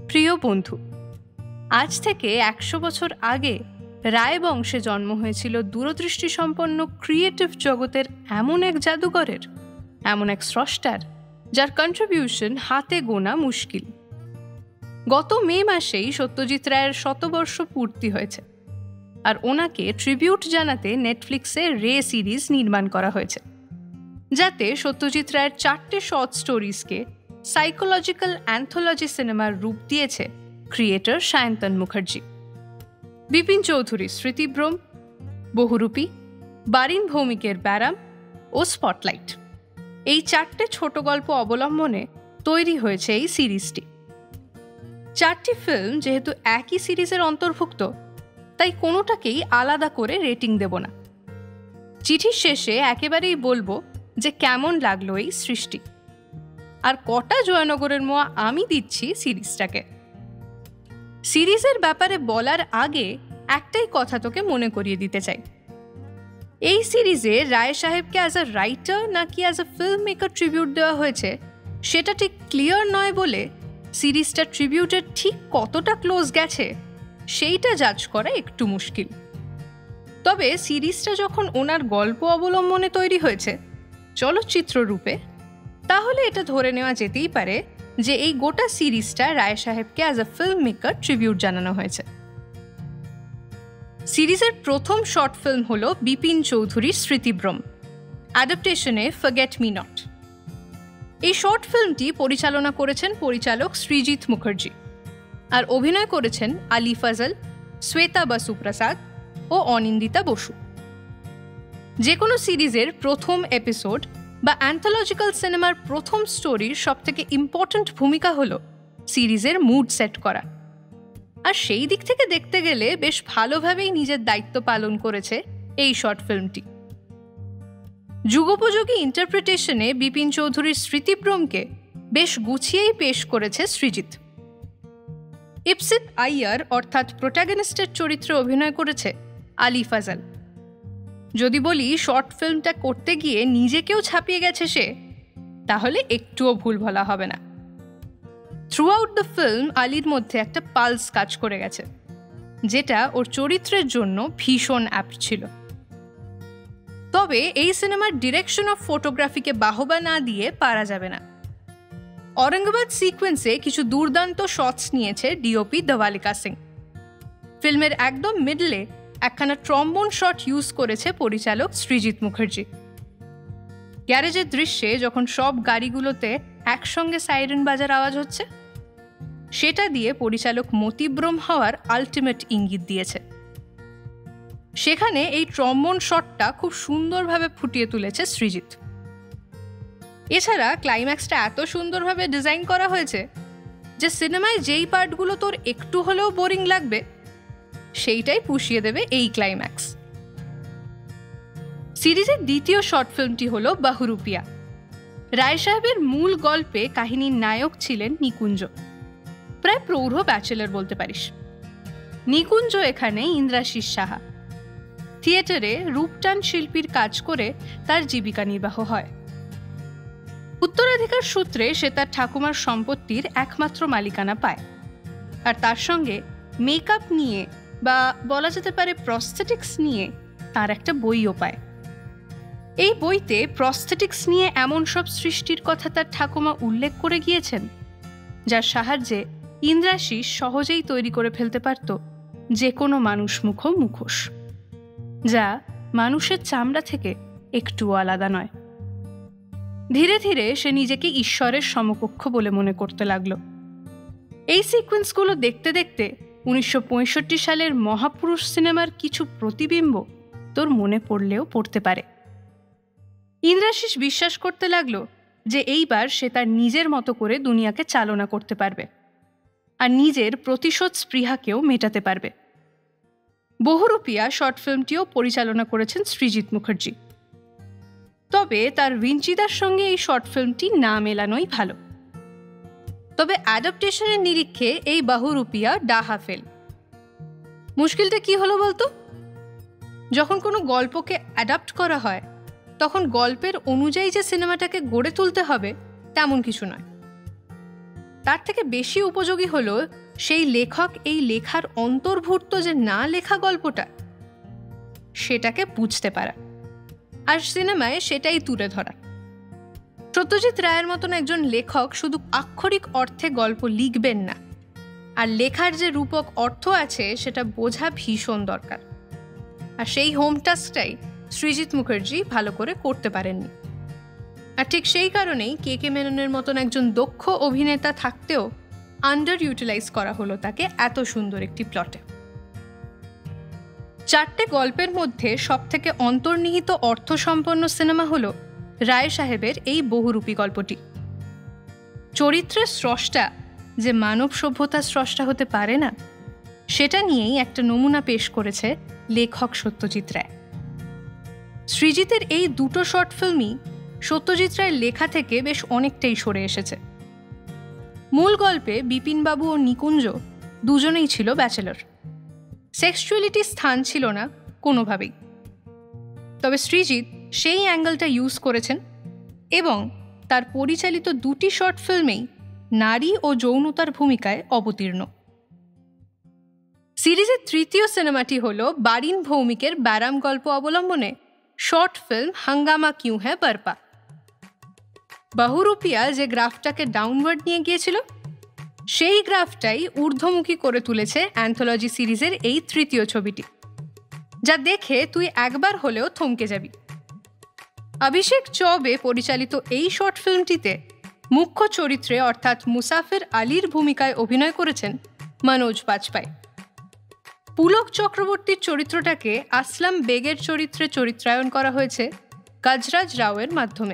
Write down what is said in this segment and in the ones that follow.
প্রিয় বন্ধু, আজ থেকে ১০০ বছর আগে রায় বংশে জন্ম হয়েছিল দূরদৃষ্টিসম্পন্ন ক্রিয়েটিভ জগতের এমন এক জাদুকরের, এমন এক স্রষ্টার, যার কন্ট্রিবিউশন হাতে গোনা মুশকিল। গত মে মাসেই সত্যজিৎ রায়ের ১০০ পূর্তি হয়েছে, আর ওনাকে ট্রিবিউট জানাতে নেটফ্লিক্সে রে সিরিজ নির্মাণ করা হয়েছে, যাতে সত্যজিৎ রায়ের ৪টে শর্ট স্টোরিজকে সাইকোলজিক্যাল অ্যান্থোলজি সিনেমার রূপ দিয়েছে ক্রিয়েটর সায়ন্তন মুখার্জি। বিপিন চৌধুরীর স্মৃতিভ্রম, বহুরূপী, বারিন ভৌমিকের ব্যারাম ও স্পটলাইট, এই ৪টে ছোট গল্প অবলম্বনে তৈরি হয়েছে এই সিরিজটি। ৪টি ফিল্ম যেহেতু একই সিরিজের অন্তর্ভুক্ত, তাই কোনোটাকেই আলাদা করে রেটিং দেব না। চিঠির শেষে একেবারেই বলবো যে কেমন লাগলো এই সৃষ্টি, আর কটা জয়নগরের মোয়া আমি দিচ্ছি সিরিজটাকে। সিরিজের ব্যাপারে বলার আগে একটাই কথা তোকে মনে করিয়ে দিতে চাই। এই সিরিজে রায় সাহেবকে অ্যাজ আ রাইটার নাকি as a film maker tribute দেওয়া হয়েছে সেটা ঠিক ক্লিয়ার নয় বলে সিরিজটা ট্রিবিউটের ঠিক কতটা ক্লোজ গেছে সেইটা জাজ করা একটু মুশকিল। তবে সিরিজটা যখন ওনার গল্প অবলম্বনে তৈরি হয়েছে চলচ্চিত্র রূপে, তাহলে এটা ধরে নেওয়া যেতেই পারে যে এই গোটা সিরিজটা রায় সাহেবকে as a film maker tribute জানানো হয়েছে। সিরিজের প্রথম শর্ট ফিল্ম হল বিপিন চৌধুরীর স্মৃতিভ্রম, অ্যাডাপ্টেশনে ফরগেট মি নট। এই শর্ট ফিল্মটি পরিচালনা করেছেন পরিচালক সৃজিত মুখার্জি, আর অভিনয় করেছেন আলী ফজল, শ্বেতা বসু প্রসাদ ও অনিন্দিতা বসু। যে কোনো সিরিজের প্রথম এপিসোড বা অ্যান্থোলজিক্যাল সিনেমার প্রথম স্টোরির সবথেকে ইম্পর্ট্যান্ট ভূমিকা হল সিরিজের মুড সেট করা, আর সেই দিক থেকে দেখতে গেলে বেশ ভালোভাবেই নিজের দায়িত্ব পালন করেছে এই শর্ট ফিল্মটি। যুগোপযোগী ইন্টারপ্রিটেশনে বিপিন চৌধুরীর স্মৃতিভ্রমকে বেশ গুছিয়েই পেশ করেছে সৃজিত। ইপসিত আইয়ার অর্থাৎ প্রোটাগনিস্টের চরিত্রে অভিনয় করেছে আলী ফজল। যদি বলি শর্ট ফিল্মটা করতে গিয়ে নিজেকেও ছাপিয়ে গেছে সে, তাহলে একটুও ভুল বলা হবে না। থ্রু আউট দ্য ফিল্ম আলীর মধ্যে একটা পালস কাজ করে গেছে, যেটা ওর চরিত্রের জন্য ভীষণ অ্যাপ্ট ছিল। তবে এই সিনেমার ডিরেকশন অফ ফটোগ্রাফিকে বাহবা না দিয়ে পারা যাবে না। ঔরঙ্গাবাদ সিকোয়েন্সে কিছু দুর্দান্ত শটস নিয়েছে ডিওপি ধওয়ালিকা সিং। ফিল্মের একদম মিডলে একখানা ট্রম্বোন শট ইউজ করেছে পরিচালক সৃজিত মুখার্জি। গ্যারেজের দৃশ্যে যখন সব গাড়িগুলোতে একসঙ্গে সাইরেন বাজার আওয়াজ হচ্ছে, সেটা দিয়ে পরিচালক মতিভ্রম হওয়ার আলটিমেট ইঙ্গিত দিয়েছে। সেখানে এই ট্রম্বোন শটটা খুব সুন্দরভাবে ফুটিয়ে তুলেছে সৃজিত। এছাড়া ক্লাইম্যাক্সটা এত সুন্দরভাবে ডিজাইন করা হয়েছে যে সিনেমায় যেই পার্টগুলো তোর একটু হলেও বোরিং লাগবে সেইটাই পুষিয়ে দেবে এই ক্লাইম্যাক্স। সিরিজের দ্বিতীয় শর্ট ফিল্মটি হল বহুরূপিয়া। রায় সাহেবের মূল গল্পে কাহিনীর নায়ক ছিলেন নিকুঞ্জ, প্রায় প্রৌঢ় ব্যাচেলর বলতে পারিস। নিকুঞ্জ এখানে ইন্দ্রাশিস সাহা। থিয়েটারে রূপটান শিল্পীর কাজ করে তার জীবিকা নির্বাহ হয়। উত্তরাধিকার সূত্রে সে তার ঠাকুমার সম্পত্তির একমাত্র মালিকানা পায়, আর তার সঙ্গে মেকআপ নিয়ে বা বলা যেতে পারে প্রস্থেটিক্স নিয়ে তার একটা বইও পায়। এই বইতে প্রস্থেটিক্স নিয়ে এমন সব সৃষ্টির কথা তার ঠাকুমা উল্লেখ করে গিয়েছেন, যার সাহায্যে ইন্দ্রাশিস সহজেই তৈরি করে ফেলতে পারত যে কোনো মানুষমুখ মুখোশ, যা মানুষের চামড়া থেকে একটুও আলাদা নয়। ধীরে ধীরে সে নিজেকে ঈশ্বরের সমকক্ষ বলে মনে করতে লাগলো। এই সিকোয়েন্সগুলো দেখতে দেখতে ১৯৬৫ সালের মহাপুরুষ সিনেমার কিছু প্রতিবিম্ব তোর মনে পড়লেও পড়তে পারে। ইন্দ্রাশিস বিশ্বাস করতে লাগলো যে এইবার সে তার নিজের মতো করে দুনিয়াকে চালনা করতে পারবে, আর নিজের প্রতিশোধ স্পৃহাকেও মেটাতে পারবে। বহুরূপিয়া শর্ট ফিল্মটিও পরিচালনা করেছেন সৃজিত মুখার্জি। তবে তার ভিঞ্চিদার সঙ্গে এই শর্ট ফিল্মটি না মেলানোই ভালো। তবে অ্যাডাপ্টেশনের নিরীক্ষে এই বহুরূপিয়া ডাহা ফেল। মুশকিলটা কি হলো বলতো? যখন কোনো গল্পকে অ্যাডাপ্ট করা হয় তখন গল্পের অনুযায়ী যে সিনেমাটাকে গড়ে তুলতে হবে তেমন কিছু নয়। তার থেকে বেশি উপযোগী হলো সেই লেখক এই লেখার অন্তর্ভুক্ত যে না লেখা গল্পটা সেটাকে বুঝতে পারা, আর সিনেমায় সেটাই তুলে ধরা। সত্যজিৎ রায়ের মতন একজন লেখক শুধু আক্ষরিক অর্থে গল্প লিখবেন না, আর লেখার যে রূপক অর্থ আছে সেটা বোঝা ভীষণ দরকার। আর সেই হোম টাস্কটাই সৃজিত মুখার্জি ভালো করে করতে পারেননি। আর ঠিক সেই কারণেই কে কে মেননের মতন একজন দক্ষ অভিনেতা থাকতেও আন্ডার ইউটিলাইজ করা হলো তাকে এত সুন্দর একটি প্লটে। 4টে গল্পের মধ্যে সবথেকে অন্তর্নিহিত অর্থসম্পন্ন সিনেমা হলো রায় সাহেবের এই বহুরূপী গল্পটি। চরিত্রের স্রষ্টা যে মানব সভ্যতার স্রষ্টা হতে পারে না, সেটা নিয়েই একটা নমুনা পেশ করেছে লেখক সত্যজিৎ রায়। সৃজিতের এই দুটো শর্ট ফিল্মই সত্যজিৎ রায়ের লেখা থেকে বেশ অনেকটাই সরে এসেছে। মূল গল্পে বিপিনবাবু ও নিকুঞ্জ দুজনেই ছিল ব্যাচেলর, সেক্সুয়ালিটি স্থান ছিল না কোনোভাবেই। তবে সৃজিত সেই অ্যাঙ্গেলটা ইউজ করেছেন এবং তার পরিচালিত 2টি শর্ট ফিল্মেই নারী ও যৌনতার ভূমিকায় অবতীর্ণ। সিরিজের 3য় সিনেমাটি হল বারিন ভৌমিকের ব্যারাম গল্প অবলম্বনে শর্ট ফিল্ম হাঙ্গামা কিউ হ্যায় বরপা। বহুরূপিয়া যে গ্রাফটাকে ডাউনওয়ার্ড নিয়ে গিয়েছিল, সেই গ্রাফটাই ঊর্ধ্বমুখী করে তুলেছে অ্যান্থোলজি সিরিজের এই 3য় ছবিটি, যা দেখে তুই একবার হলেও থমকে যাবি। অভিষেক চৌবে পরিচালিত এই শর্ট ফিল্মটিতে মুখ্য চরিত্রে অর্থাৎ মুসাফির আলীর ভূমিকায় অভিনয় করেছেন মনোজ বাজপাই। পুলক চক্রবর্তীর চরিত্রটাকে আসলাম বেগের চরিত্রে চরিত্রায়ন করা হয়েছে গজরাজ রাওয়ের মাধ্যমে।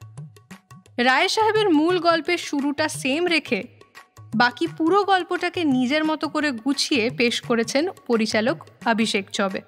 রায় সাহেবের মূল গল্পের শুরুটা সেম রেখে বাকি পুরো গল্পটাকে নিজের মতো করে গুছিয়ে পেশ করেছেন পরিচালক অভিষেক চৌবে।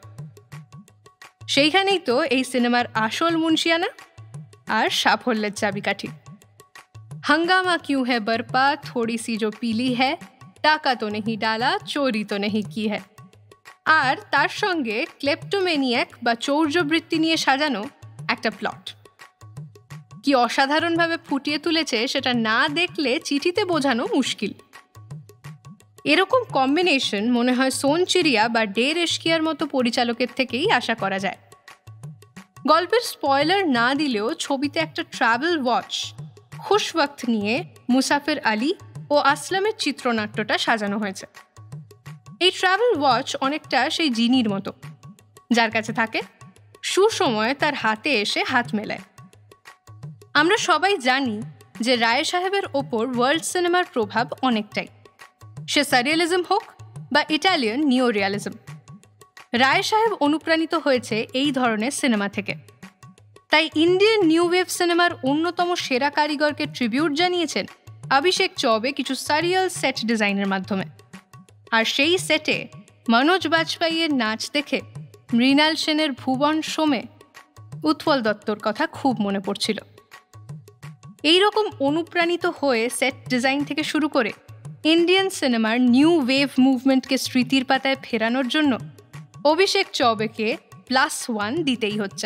সেইখানেই তো এই সিনেমার আসল মুন্সিয়ানা আর সাফল্যের চাবিকাঠি। हंगामा क्यों है बरपा, थोड़ी सी जो पीली है, टाका तो नहीं डाला, चोरी तो नहीं की है। আর তার সঙ্গে ক্লেপ্টোমেনিয়াক বা চৌর্যবৃত্তি নিয়ে সাজানো একটা প্লট। কি অসাধারণভাবে ফুটিয়ে তুলেছে সেটা না দেখলে চিঠিতে বোঝানো মুশকিল। এরকম কম্বিনেশন মনে হয় সোনচিরিয়া বা ডের এশকিয়ার মতো পরিচালকের থেকেই আশা করা যায়। গল্পের স্পয়লার না দিলেও ছবিতে একটা ট্রাভেল ওয়াচ খুশ ওয়াক্ত নিয়ে মুসাফির আলী ও আসলামের চিত্রনাট্যটা সাজানো হয়েছে। এই ট্রাভেল ওয়াচ অনেকটা সেই জিনির মতো, যার কাছে থাকে সুসময়ে তার হাতে এসে হাত মেলায়। আমরা সবাই জানি যে রায় সাহেবের ওপর ওয়ার্ল্ড সিনেমার প্রভাব অনেকটাই, সে সারিয়ালিজম হোক বা ইটালিয়ান নিও রিয়ালিজম। রায় সাহেব অনুপ্রাণিত হয়েছে এই ধরনের সিনেমা থেকে, তাই ইন্ডিয়ান নিউ ওয়েভ সিনেমার অন্যতম সেরা কারিগরকে ট্রিবিউট জানিয়েছেন অভিষেক চৌবে কিছু সারিয়াল সেট ডিজাইনের মাধ্যমে। আর সেই সেটে মনোজ বাজপাইয়ের নাচ দেখে মৃণাল সেনের ভুবন সোমে উৎপল দত্তর কথা খুব মনে পড়ছিল। এইরকম অনুপ্রাণিত হয়ে সেট ডিজাইন থেকে শুরু করে ইন্ডিয়ান সিনেমার নিউ ওয়েভ মুভমেন্টকে স্মৃতির পাতায় ফেরানোর জন্য অভিষেক চৌবেকে +1 দিতেই হচ্ছে।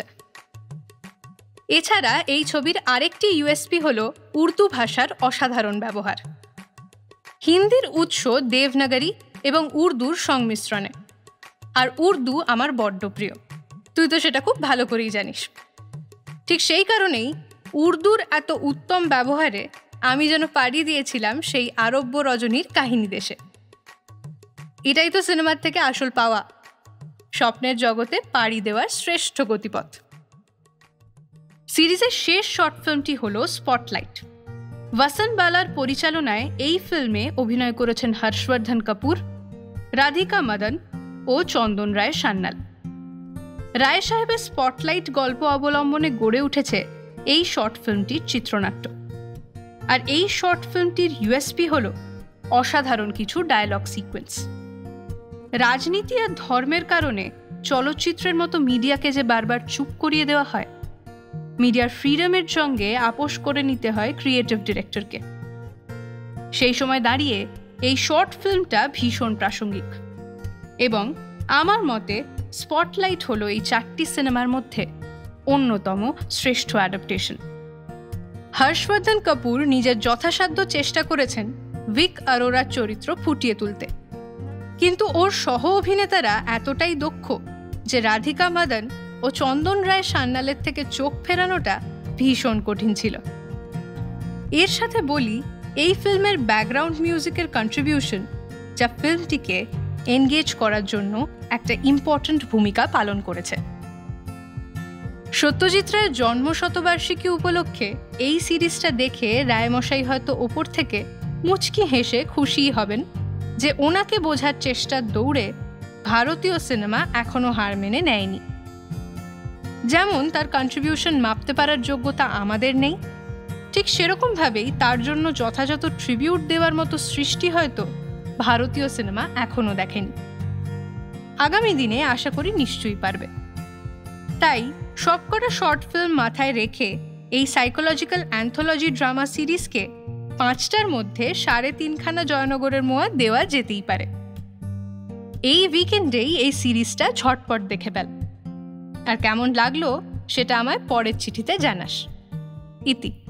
এছাড়া এই ছবির আরেকটি ইউএসপি হলো উর্দু ভাষার অসাধারণ ব্যবহার। হিন্দির উৎস দেবনাগরী এবং উর্দুর সংমিশ্রণে, আর উর্দু আমার বড্ড প্রিয়, তুই তো সেটা খুব ভালো করেই জানিস। ঠিক সেই কারণেই উর্দুর এত উত্তম ব্যবহারে আমি যেন পাড়ি দিয়েছিলাম সেই আরব্য রজনীর কাহিনী দেশে। এটাই তো সিনেমার থেকে আসল পাওয়া, স্বপ্নের জগতে পাড়ি দেওয়ার শ্রেষ্ঠ গতিপথ। সিরিজের শেষ শর্ট ফিল্মটি হলো স্পটলাইট। वसन बालार পরিচালনায় এই ফিল্মে অভিনয় করেছেন হর্ষবর্ধন কপুর, রাধিকা মদন ও চন্দন রায় সান্যাল। রায় সাহেবের স্পটলাইট গল্প অবলম্বনে গড়ে উঠেছে এই শর্ট ফিল্মটির চিত্রনাট্য। আর এই শর্ট ফিল্মটির ইউএসপি হলো অসাধারণ কিছু ডায়লগ সিকোয়েন্স। রাজনীতি আর ধর্মের কারণে চলচ্চিত্রের মতো মিডিয়াকে যে বারবার চুপ করিয়ে দেওয়া হয়, মিডিয়ার ফ্রিডমের সঙ্গে আপোষ করে নিতে হয় ক্রিয়েটিভ ডিরেক্টরকে। সেই সময় দাঁড়িয়ে এই শর্ট ফিল্মটা ভীষণ প্রাসঙ্গিক এবং আমার মতে স্পটলাইট হলো এই 4টি সিনেমার মধ্যে অন্যতম শ্রেষ্ঠ অ্যাডাপ্টেশন। হর্ষবর্ধন কপুর নিজের যথাসাধ্য চেষ্টা করেছেন ভিক অরোরার চরিত্র ফুটিয়ে তুলতে। কিন্তু ওর সহ অভিনেতারা এতটাই দক্ষ যে রাধিকা মাদন ও চন্দন রায় সান্যালের থেকে চোখ ফেরানোটা ভীষণ কঠিন ছিল। এর সাথে বলি, এই ফিল্মের ব্যাকগ্রাউন্ড মিউজিকের কন্ট্রিবিউশন যা ফিল্মটিকে এনগেজ করার জন্য একটা ইম্পর্ট্যান্ট ভূমিকা পালন করেছে। সত্যজিৎ রায়ের জন্মশতবার্ষিকী উপলক্ষে এই সিরিজটা দেখে রায়মশাই হয়তো ওপর থেকে মুচকি হেসে খুশিই হবেন যে ওনাকে বোঝার চেষ্টার দৌড়ে ভারতীয় সিনেমা এখনো হার মেনে নেয়নি। যেমন তার কন্ট্রিবিউশন মাপতে পারার যোগ্যতা আমাদের নেই, ঠিক সেরকমভাবেই তার জন্য যথাযথ ট্রিবিউট দেওয়ার মতো সৃষ্টি হয়তো ভারতীয় সিনেমা এখনো দেখেনি। আগামী দিনে আশা করি নিশ্চয়ই পারবে। তাই সবকটা শর্ট ফিল্ম মাথায় রেখে এই সাইকোলজিক্যাল অ্যান্থোলজি ড্রামা সিরিজকে 5টার মধ্যে 3.5খানা জয়নগরের মোয়া দেওয়া যেতেই পারে। এই উইকেন্ডেই এই সিরিজটা ঝটপট দেখে ফেল। আর কেমন লাগলো সেটা আমায় পরের চিঠিতে জানাস। ইতি।